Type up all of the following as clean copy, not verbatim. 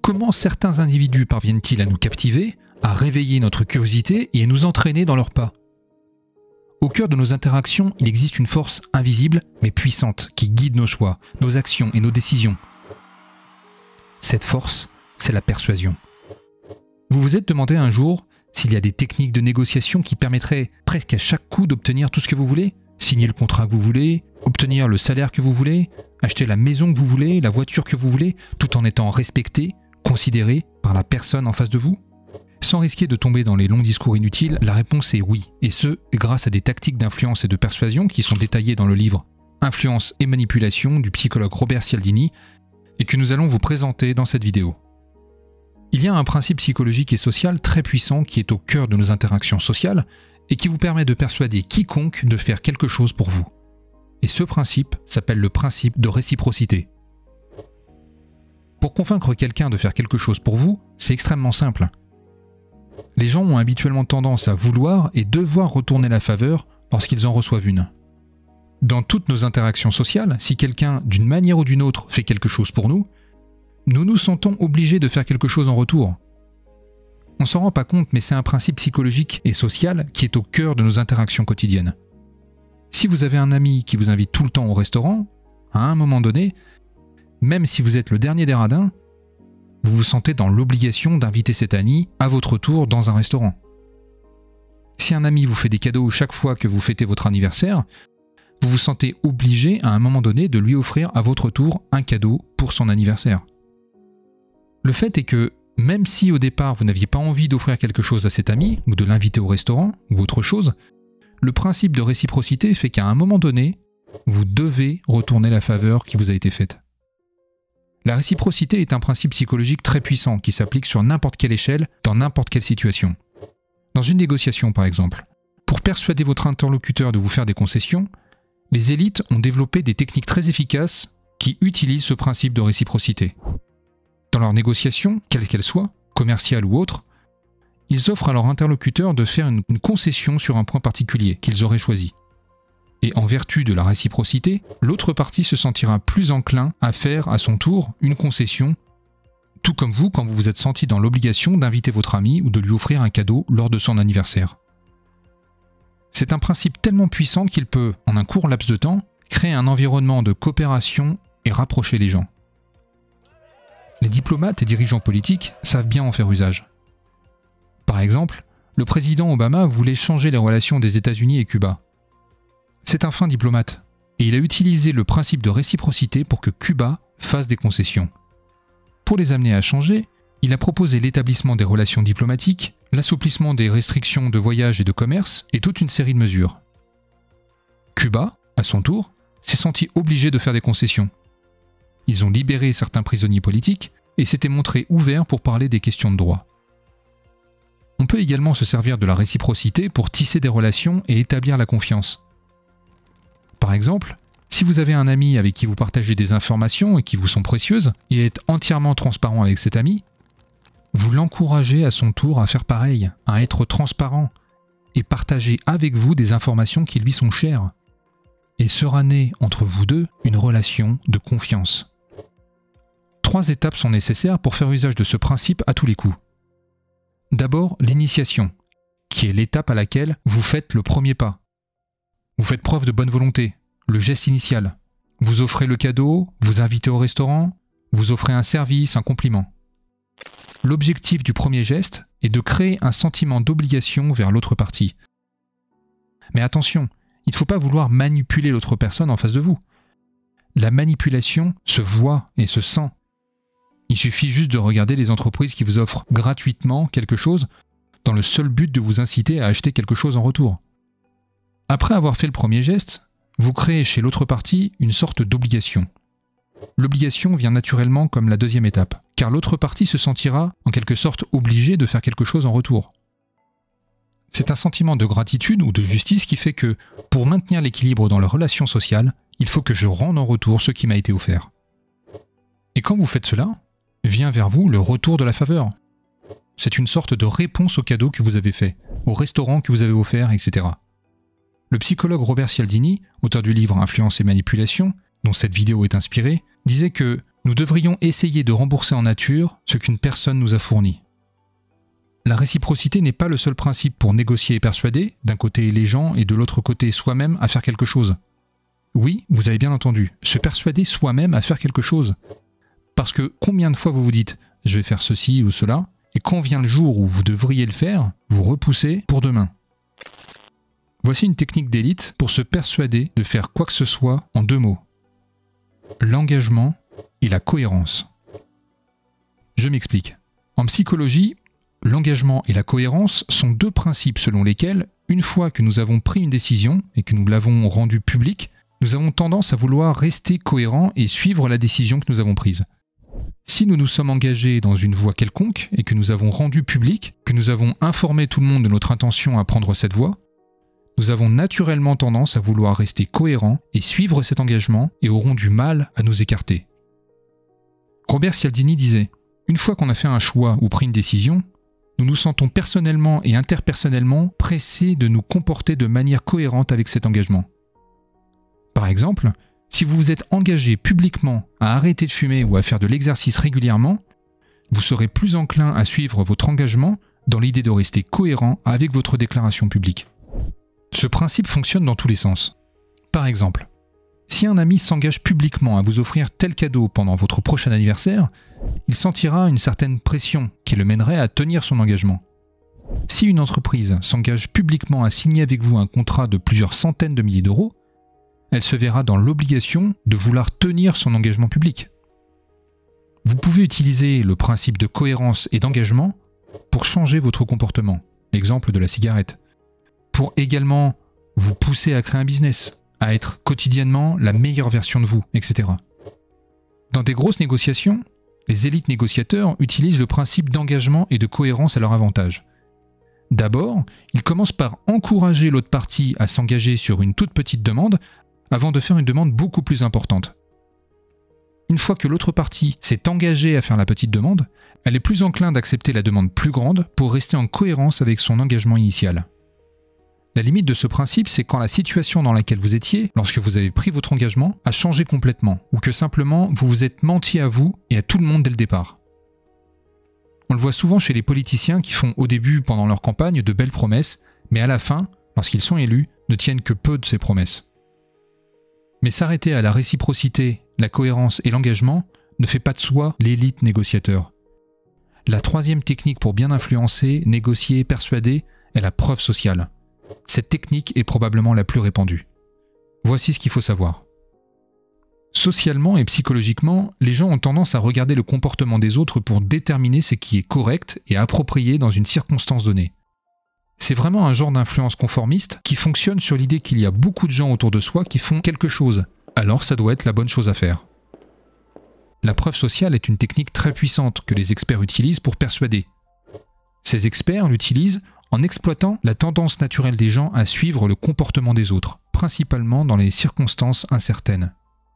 Comment certains individus parviennent-ils à nous captiver, à réveiller notre curiosité et à nous entraîner dans leurs pas? Au cœur de nos interactions, il existe une force invisible mais puissante qui guide nos choix, nos actions et nos décisions. Cette force, c'est la persuasion. Vous vous êtes demandé un jour s'il y a des techniques de négociation qui permettraient presque à chaque coup d'obtenir tout ce que vous voulez? Signer le contrat que vous voulez, obtenir le salaire que vous voulez, acheter la maison que vous voulez, la voiture que vous voulez, tout en étant respecté, considéré par la personne en face de vous? Sans risquer de tomber dans les longs discours inutiles, la réponse est oui, et ce, grâce à des tactiques d'influence et de persuasion qui sont détaillées dans le livre « Influence et manipulation » du psychologue Robert Cialdini, et que nous allons vous présenter dans cette vidéo. Il y a un principe psychologique et social très puissant qui est au cœur de nos interactions sociales et qui vous permet de persuader quiconque de faire quelque chose pour vous. Et ce principe s'appelle le principe de réciprocité. Pour convaincre quelqu'un de faire quelque chose pour vous, c'est extrêmement simple. Les gens ont habituellement tendance à vouloir et devoir retourner la faveur lorsqu'ils en reçoivent une. Dans toutes nos interactions sociales, si quelqu'un, d'une manière ou d'une autre, fait quelque chose pour nous, nous nous sentons obligés de faire quelque chose en retour. On ne s'en rend pas compte, mais c'est un principe psychologique et social qui est au cœur de nos interactions quotidiennes. Si vous avez un ami qui vous invite tout le temps au restaurant, à un moment donné, même si vous êtes le dernier des radins, vous vous sentez dans l'obligation d'inviter cet ami à votre tour dans un restaurant. Si un ami vous fait des cadeaux chaque fois que vous fêtez votre anniversaire, vous vous sentez obligé à un moment donné de lui offrir à votre tour un cadeau pour son anniversaire. Le fait est que, même si au départ vous n'aviez pas envie d'offrir quelque chose à cet ami, ou de l'inviter au restaurant, ou autre chose, le principe de réciprocité fait qu'à un moment donné, vous devez retourner la faveur qui vous a été faite. La réciprocité est un principe psychologique très puissant qui s'applique sur n'importe quelle échelle, dans n'importe quelle situation. Dans une négociation par exemple, pour persuader votre interlocuteur de vous faire des concessions, les élites ont développé des techniques très efficaces qui utilisent ce principe de réciprocité. Dans leurs négociations, quelles qu'elles soient, commerciales ou autres, ils offrent à leur interlocuteur de faire une concession sur un point particulier qu'ils auraient choisi. Et en vertu de la réciprocité, l'autre partie se sentira plus enclin à faire à son tour une concession, tout comme vous quand vous vous êtes senti dans l'obligation d'inviter votre ami ou de lui offrir un cadeau lors de son anniversaire. C'est un principe tellement puissant qu'il peut, en un court laps de temps, créer un environnement de coopération et rapprocher les gens. Les diplomates et dirigeants politiques savent bien en faire usage. Par exemple, le président Obama voulait changer les relations des États-Unis et Cuba. C'est un fin diplomate, et il a utilisé le principe de réciprocité pour que Cuba fasse des concessions. Pour les amener à changer, il a proposé l'établissement des relations diplomatiques, l'assouplissement des restrictions de voyage et de commerce, et toute une série de mesures. Cuba, à son tour, s'est senti obligé de faire des concessions. Ils ont libéré certains prisonniers politiques et s'étaient montrés ouverts pour parler des questions de droit. On peut également se servir de la réciprocité pour tisser des relations et établir la confiance. Par exemple, si vous avez un ami avec qui vous partagez des informations et qui vous sont précieuses et êtes entièrement transparent avec cet ami, vous l'encouragez à son tour à faire pareil, à être transparent et partager avec vous des informations qui lui sont chères. Et sera née entre vous deux une relation de confiance. 3 étapes sont nécessaires pour faire usage de ce principe à tous les coups. D'abord, l'initiation, qui est l'étape à laquelle vous faites le premier pas. Vous faites preuve de bonne volonté, le geste initial. Vous offrez le cadeau, vous invitez au restaurant, vous offrez un service, un compliment. L'objectif du premier geste est de créer un sentiment d'obligation vers l'autre partie. Mais attention, il ne faut pas vouloir manipuler l'autre personne en face de vous. La manipulation se voit et se sent. Il suffit juste de regarder les entreprises qui vous offrent gratuitement quelque chose dans le seul but de vous inciter à acheter quelque chose en retour. Après avoir fait le premier geste, vous créez chez l'autre partie une sorte d'obligation. L'obligation vient naturellement comme la deuxième étape, car l'autre partie se sentira en quelque sorte obligée de faire quelque chose en retour. C'est un sentiment de gratitude ou de justice qui fait que, pour maintenir l'équilibre dans la relation sociale, il faut que je rende en retour ce qui m'a été offert. Et quand vous faites cela, vient vers vous le retour de la faveur. C'est une sorte de réponse au cadeau que vous avez fait, au restaurant que vous avez offert, etc. Le psychologue Robert Cialdini, auteur du livre Influence et manipulation, dont cette vidéo est inspirée, disait que nous devrions essayer de rembourser en nature ce qu'une personne nous a fourni. La réciprocité n'est pas le seul principe pour négocier et persuader, d'un côté les gens et de l'autre côté soi-même à faire quelque chose. Oui, vous avez bien entendu, se persuader soi-même à faire quelque chose. Parce que combien de fois vous vous dites « je vais faire ceci ou cela » et quand vient le jour où vous devriez le faire, vous repoussez pour demain. Voici une technique d'élite pour se persuader de faire quoi que ce soit en 2 mots. L'engagement et la cohérence. Je m'explique. En psychologie, l'engagement et la cohérence sont 2 principes selon lesquels, une fois que nous avons pris une décision et que nous l'avons rendue publique, nous avons tendance à vouloir rester cohérents et suivre la décision que nous avons prise. Si nous nous sommes engagés dans une voie quelconque et que nous avons rendu public, que nous avons informé tout le monde de notre intention à prendre cette voie, nous avons naturellement tendance à vouloir rester cohérents et suivre cet engagement et aurons du mal à nous écarter. Robert Cialdini disait « Une fois qu'on a fait un choix ou pris une décision, nous nous sentons personnellement et interpersonnellement pressés de nous comporter de manière cohérente avec cet engagement. » Par exemple, si vous vous êtes engagé publiquement à arrêter de fumer ou à faire de l'exercice régulièrement, vous serez plus enclin à suivre votre engagement dans l'idée de rester cohérent avec votre déclaration publique. Ce principe fonctionne dans tous les sens. Par exemple, si un ami s'engage publiquement à vous offrir tel cadeau pendant votre prochain anniversaire, il sentira une certaine pression qui le mènerait à tenir son engagement. Si une entreprise s'engage publiquement à signer avec vous un contrat de plusieurs centaines de milliers d'euros, elle se verra dans l'obligation de vouloir tenir son engagement public. Vous pouvez utiliser le principe de cohérence et d'engagement pour changer votre comportement, l'exemple de la cigarette, pour également vous pousser à créer un business, à être quotidiennement la meilleure version de vous, etc. Dans des grosses négociations, les élites négociateurs utilisent le principe d'engagement et de cohérence à leur avantage. D'abord, ils commencent par encourager l'autre partie à s'engager sur une toute petite demande avant de faire une demande beaucoup plus importante. Une fois que l'autre partie s'est engagée à faire la petite demande, elle est plus encline d'accepter la demande plus grande pour rester en cohérence avec son engagement initial. La limite de ce principe, c'est quand la situation dans laquelle vous étiez, lorsque vous avez pris votre engagement, a changé complètement, ou que simplement vous vous êtes menti à vous et à tout le monde dès le départ. On le voit souvent chez les politiciens qui font au début, pendant leur campagne, de belles promesses, mais à la fin, lorsqu'ils sont élus, ne tiennent que peu de ces promesses. Mais s'arrêter à la réciprocité, la cohérence et l'engagement ne fait pas de soi l'élite négociateur. La 3e technique pour bien influencer, négocier, persuader est la preuve sociale. Cette technique est probablement la plus répandue. Voici ce qu'il faut savoir. Socialement et psychologiquement, les gens ont tendance à regarder le comportement des autres pour déterminer ce qui est correct et approprié dans une circonstance donnée. C'est vraiment un genre d'influence conformiste qui fonctionne sur l'idée qu'il y a beaucoup de gens autour de soi qui font quelque chose, alors ça doit être la bonne chose à faire. La preuve sociale est une technique très puissante que les experts utilisent pour persuader. Ces experts l'utilisent en exploitant la tendance naturelle des gens à suivre le comportement des autres, principalement dans les circonstances incertaines.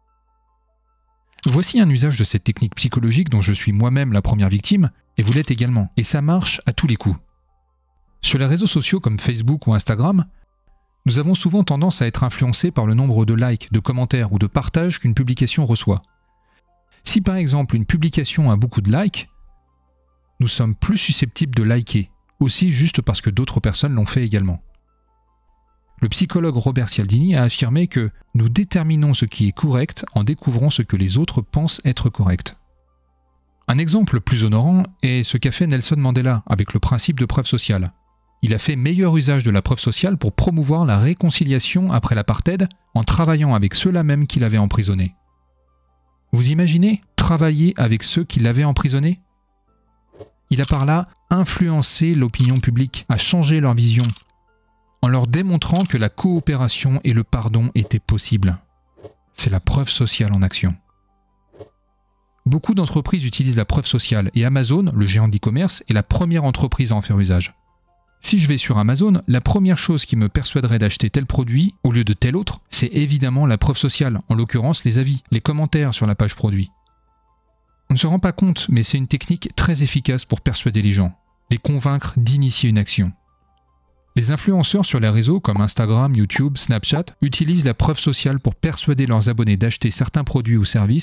Voici un usage de cette technique psychologique dont je suis moi-même la première victime, et vous l'êtes également, et ça marche à tous les coups. Sur les réseaux sociaux comme Facebook ou Instagram, nous avons souvent tendance à être influencés par le nombre de likes, de commentaires ou de partages qu'une publication reçoit. Si par exemple une publication a beaucoup de likes, nous sommes plus susceptibles de liker, aussi juste parce que d'autres personnes l'ont fait également. Le psychologue Robert Cialdini a affirmé que nous déterminons ce qui est correct en découvrant ce que les autres pensent être correct. Un exemple plus honorant est ce qu'a fait Nelson Mandela avec le principe de preuve sociale. Il a fait meilleur usage de la preuve sociale pour promouvoir la réconciliation après l'apartheid en travaillant avec ceux-là même qui l'avaient emprisonné. Vous imaginez travailler avec ceux qui l'avaient emprisonné? Il a par là influencé l'opinion publique à changer leur vision, en leur démontrant que la coopération et le pardon étaient possibles. C'est la preuve sociale en action. Beaucoup d'entreprises utilisent la preuve sociale et Amazon, le géant d'e-commerce, est la première entreprise à en faire usage. Si je vais sur Amazon, la première chose qui me persuaderait d'acheter tel produit au lieu de tel autre, c'est évidemment la preuve sociale, en l'occurrence les avis, les commentaires sur la page produit. On ne se rend pas compte, mais c'est une technique très efficace pour persuader les gens, les convaincre d'initier une action. Les influenceurs sur les réseaux comme Instagram, YouTube, Snapchat utilisent la preuve sociale pour persuader leurs abonnés d'acheter certains produits ou services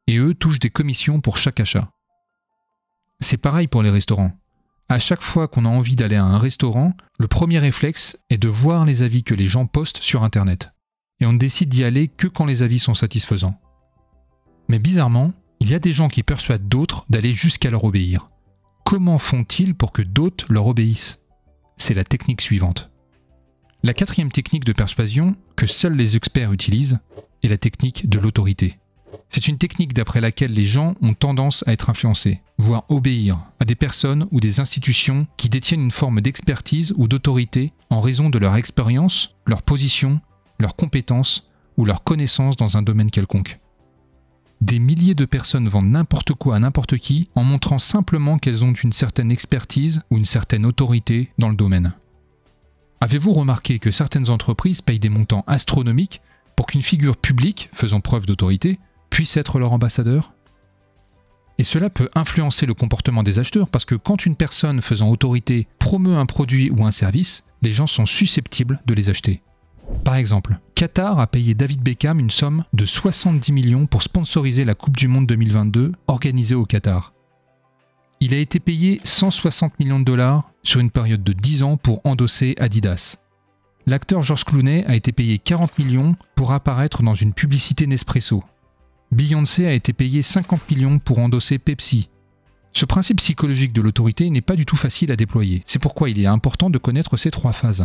et eux touchent des commissions pour chaque achat. C'est pareil pour les restaurants. À chaque fois qu'on a envie d'aller à un restaurant, le premier réflexe est de voir les avis que les gens postent sur Internet. Et on ne décide d'y aller que quand les avis sont satisfaisants. Mais bizarrement, il y a des gens qui persuadent d'autres d'aller jusqu'à leur obéir. Comment font-ils pour que d'autres leur obéissent? C'est la technique suivante. La quatrième technique de persuasion, que seuls les experts utilisent, est la technique de l'autorité. C'est une technique d'après laquelle les gens ont tendance à être influencés, voire obéir à des personnes ou des institutions qui détiennent une forme d'expertise ou d'autorité en raison de leur expérience, leur position, leurs compétences ou leur connaissance dans un domaine quelconque. Des milliers de personnes vendent n'importe quoi à n'importe qui en montrant simplement qu'elles ont une certaine expertise ou une certaine autorité dans le domaine. Avez-vous remarqué que certaines entreprises payent des montants astronomiques pour qu'une figure publique faisant preuve d'autorité puisse être leur ambassadeur? Et cela peut influencer le comportement des acheteurs parce que quand une personne faisant autorité promeut un produit ou un service, les gens sont susceptibles de les acheter. Par exemple, Qatar a payé David Beckham une somme de 70 millions pour sponsoriser la Coupe du Monde 2022 organisée au Qatar. Il a été payé 160 millions de dollars sur une période de 10 ans pour endosser Adidas. L'acteur George Clooney a été payé 40 millions pour apparaître dans une publicité Nespresso. Beyoncé a été payé 50 millions pour endosser Pepsi. Ce principe psychologique de l'autorité n'est pas du tout facile à déployer. C'est pourquoi il est important de connaître ces trois phases.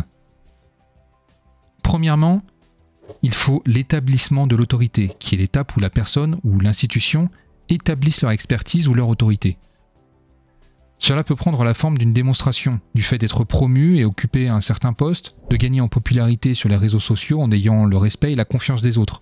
Premièrement, il faut l'établissement de l'autorité, qui est l'étape où la personne ou l'institution établissent leur expertise ou leur autorité. Cela peut prendre la forme d'une démonstration, du fait d'être promu et occuper un certain poste, de gagner en popularité sur les réseaux sociaux en ayant le respect et la confiance des autres.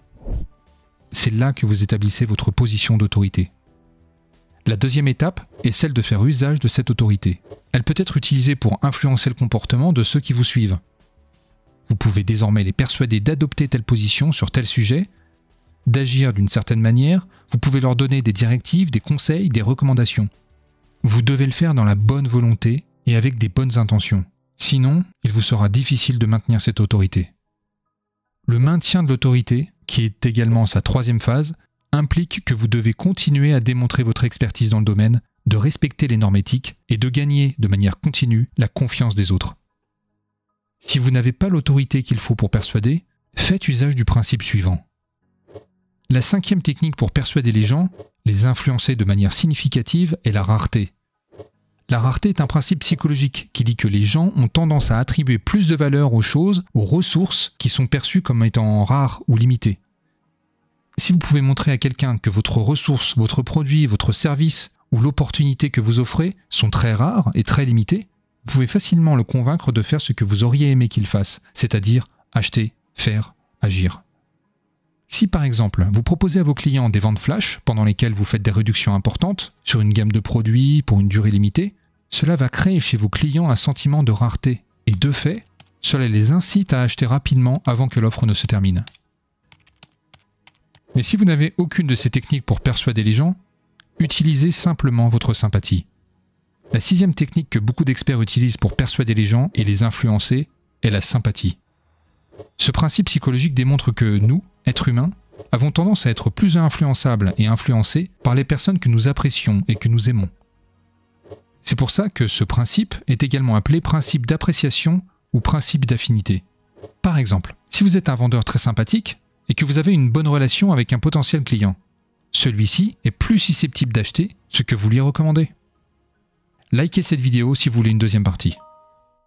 C'est là que vous établissez votre position d'autorité. La deuxième étape est celle de faire usage de cette autorité. Elle peut être utilisée pour influencer le comportement de ceux qui vous suivent. Vous pouvez désormais les persuader d'adopter telle position sur tel sujet, d'agir d'une certaine manière, vous pouvez leur donner des directives, des conseils, des recommandations. Vous devez le faire dans la bonne volonté et avec des bonnes intentions. Sinon, il vous sera difficile de maintenir cette autorité. Le maintien de l'autorité, qui est également sa troisième phase, implique que vous devez continuer à démontrer votre expertise dans le domaine, de respecter les normes éthiques et de gagner de manière continue la confiance des autres. Si vous n'avez pas l'autorité qu'il faut pour persuader, faites usage du principe suivant. La cinquième technique pour persuader les gens, les influencer de manière significative, est la rareté. La rareté est un principe psychologique qui dit que les gens ont tendance à attribuer plus de valeur aux choses, aux ressources qui sont perçues comme étant rares ou limitées. Si vous pouvez montrer à quelqu'un que votre ressource, votre produit, votre service ou l'opportunité que vous offrez sont très rares et très limitées, vous pouvez facilement le convaincre de faire ce que vous auriez aimé qu'il fasse, c'est-à-dire acheter, faire, agir. Si par exemple, vous proposez à vos clients des ventes flash pendant lesquelles vous faites des réductions importantes sur une gamme de produits pour une durée limitée, cela va créer chez vos clients un sentiment de rareté et de fait, cela les incite à acheter rapidement avant que l'offre ne se termine. Mais si vous n'avez aucune de ces techniques pour persuader les gens, utilisez simplement votre sympathie. La sixième technique que beaucoup d'experts utilisent pour persuader les gens et les influencer est la sympathie. Ce principe psychologique démontre que nous, êtres humains, avons tendance à être plus influençables et influencés par les personnes que nous apprécions et que nous aimons. C'est pour ça que ce principe est également appelé principe d'appréciation ou principe d'affinité. Par exemple, si vous êtes un vendeur très sympathique et que vous avez une bonne relation avec un potentiel client, celui-ci est plus susceptible d'acheter ce que vous lui recommandez. Likez cette vidéo si vous voulez une deuxième partie.